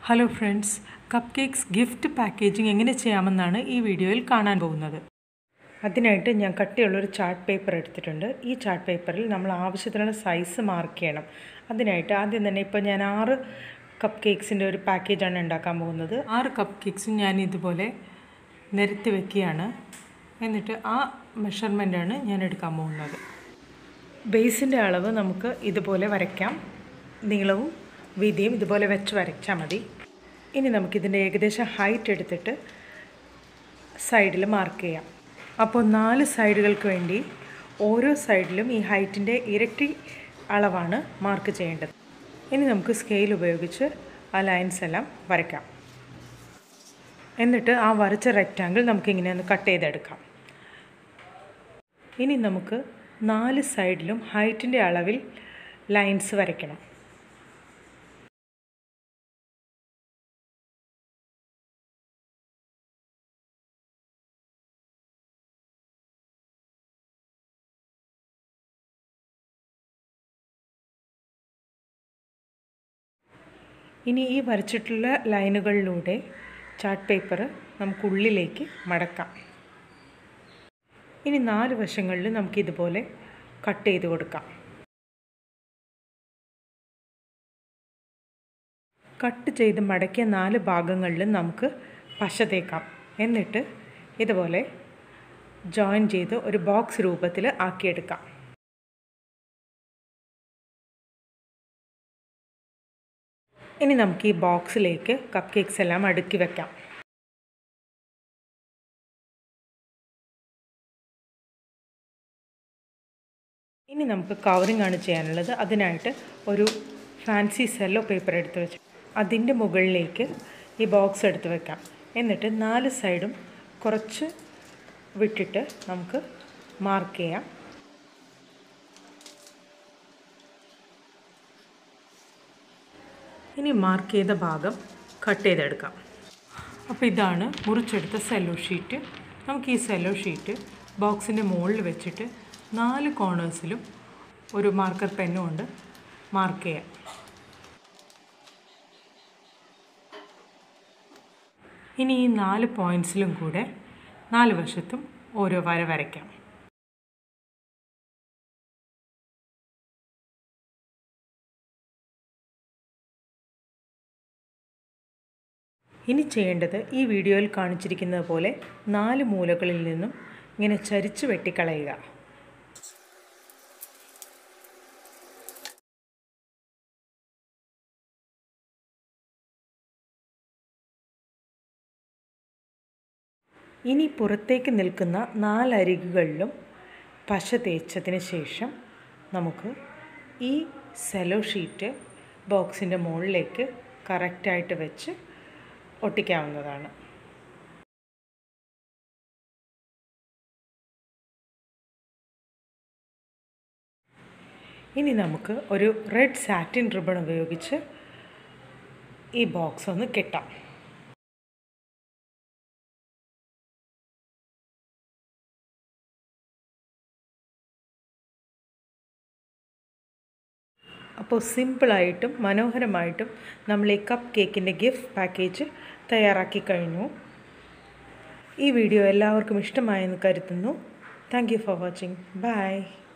Hello friends, cup cakes gift packaging എങ്ങനെ ചെയ്യാമെന്നാണ് ഈ വീഡിയോയിൽ കാണാൻ പോകുന്നത്. അതിനായിട്ട് ഞാൻ കട്ടിയുള്ളൊരു ചാർട്ട് പേപ്പർ എടുത്തിട്ടുണ്ട്. ഈ ചാർട്ട് പേപ്പറിൽ നമ്മൾ ആവശ്യത്തിനുള്ള സൈസ് മാർക്ക് ചെയ്യണം. അതിനായിട്ട് ആദ്യം തന്നെ ഇപ്പോൾ ഞാൻ 6 കപ്പ് കേക്ക്സിൻ്റെ ഒരു പാക്കേജാണ് ഉണ്ടാക്കാൻ പോകുന്നത്. 6 കപ്പ് കേക്ക്സും ഞാൻ ഇതുപോലെ നിരത്തി വയ്ക്കുകയാണ്. എന്നിട്ട് ആ മെഷർമെൻറ്റാണ് ഞാൻ എടുക്കാൻ പോകുന്നത്. ബേസിൻ്റെ അളവ് നമുക്ക് ഇതുപോലെ വരയ്ക്കാം. നീളവും വീതിയും ഇതുപോലെ വെച്ച് വരച്ചാൽ മതി. ഇനി നമുക്കിതിൻ്റെ ഏകദേശം ഹൈറ്റ് എടുത്തിട്ട് സൈഡിൽ മാർക്ക് ചെയ്യാം. അപ്പോൾ 4 സൈഡുകൾക്ക് വേണ്ടി ഓരോ സൈഡിലും ഈ ഹൈറ്റിൻ്റെ ഇരട്ടി അളവാണ് മാർക്ക് ചെയ്യേണ്ടത്. ഇനി നമുക്ക് സ്കെയിൽ ഉപയോഗിച്ച് ആ ലൈൻസ് എല്ലാം വരയ്ക്കാം. എന്നിട്ട് ആ വരച്ച റെക്റ്റാങ്കിൾ നമുക്കിങ്ങനെ ഒന്ന് കട്ട് ചെയ്തെടുക്കാം. ഇനി നമുക്ക് 4 സൈഡിലും ഹൈറ്റിൻ്റെ അളവിൽ ലൈൻസ് വരയ്ക്കണം. ഇനി ഈ വരച്ചിട്ടുള്ള ലൈനുകളിലൂടെ ചാർട്ട് പേപ്പർ നമുക്കുള്ളിലേക്ക് മടക്കാം. ഇനി 4 വശങ്ങളിൽ നമുക്കിതുപോലെ കട്ട് ചെയ്ത് കൊടുക്കാം. കട്ട് ചെയ്ത് മടക്കിയ 4 ഭാഗങ്ങളിലും നമുക്ക് പശ തേക്കാം. എന്നിട്ട് ഇതുപോലെ ജോയിൻ ചെയ്ത് ഒരു ബോക്സ് രൂപത്തിൽ ആക്കിയെടുക്കാം. ഇനി നമുക്ക് ഈ ബോക്സിലേക്ക് കപ്പ് കേക്ക്സ് എല്ലാം അടുക്കി വെക്കാം. ഇനി നമുക്ക് കവറിംഗ് ആണ് ചെയ്യാനുള്ളത്. അതിനായിട്ട് ഒരു ഫാൻസി സെല്ലോ പേപ്പർ എടുത്ത് വെച്ച് അതിൻ്റെ മുകളിലേക്ക് ഈ ബോക്സ് എടുത്ത് വെക്കാം. എന്നിട്ട് 4 സൈഡും കുറച്ച് വിട്ടിട്ട് നമുക്ക് മാർക്ക് ചെയ്യാം. ഇനി മാർക്ക് ചെയ്ത ഭാഗം കട്ട് ചെയ്തെടുക്കാം. അപ്പോൾ ഇതാണ് മുറിച്ചെടുത്ത സെല്ലോ ഷീറ്റ്. നമുക്ക് ഈ സെല്ലോ ഷീറ്റ് ബോക്സിൻ്റെ മുകളിൽ വെച്ചിട്ട് 4 കോർണേഴ്സിലും ഒരു മാർക്കർ പെന്നും കൊണ്ട് മാർക്ക് ചെയ്യാം. ഇനി ഈ 4 പോയിൻറ്റ്സിലും കൂടെ 4 വശത്തും ഓരോ വര വരയ്ക്കാം. ഇനി ചെയ്യേണ്ടത് ഈ വീഡിയോയിൽ കാണിച്ചിരിക്കുന്നത് പോലെ 4 മൂലകളിൽ നിന്നും ഇങ്ങനെ ചരിച്ച് വെട്ടിക്കളയുക. ഇനി പുറത്തേക്ക് നിൽക്കുന്ന 4 അരികുകളിലും പശ തേച്ചതിന് ശേഷം നമുക്ക് ഈ സെല്ലോ ഷീറ്റ് ബോക്സിൻ്റെ മുകളിലേക്ക് കറക്റ്റായിട്ട് വെച്ച് ഒട്ടിക്കാവുന്നതാണ്. ഇനി നമുക്ക് ഒരു റെഡ് സാറ്റിൻ റിബൺ ഉപയോഗിച്ച് ഈ ബോക്സ് ഒന്ന് കെട്ടാം. അപ്പോൾ സിമ്പിളായിട്ടും മനോഹരമായിട്ടും നമ്മൾ ഈ കപ്പ് കേക്കിൻ്റെ ഗിഫ്റ്റ് പാക്കേജ് തയ്യാറാക്കി കഴിഞ്ഞു. ഈ വീഡിയോ എല്ലാവർക്കും ഇഷ്ടമായെന്ന് കരുതുന്നു. Thank you for watching. By.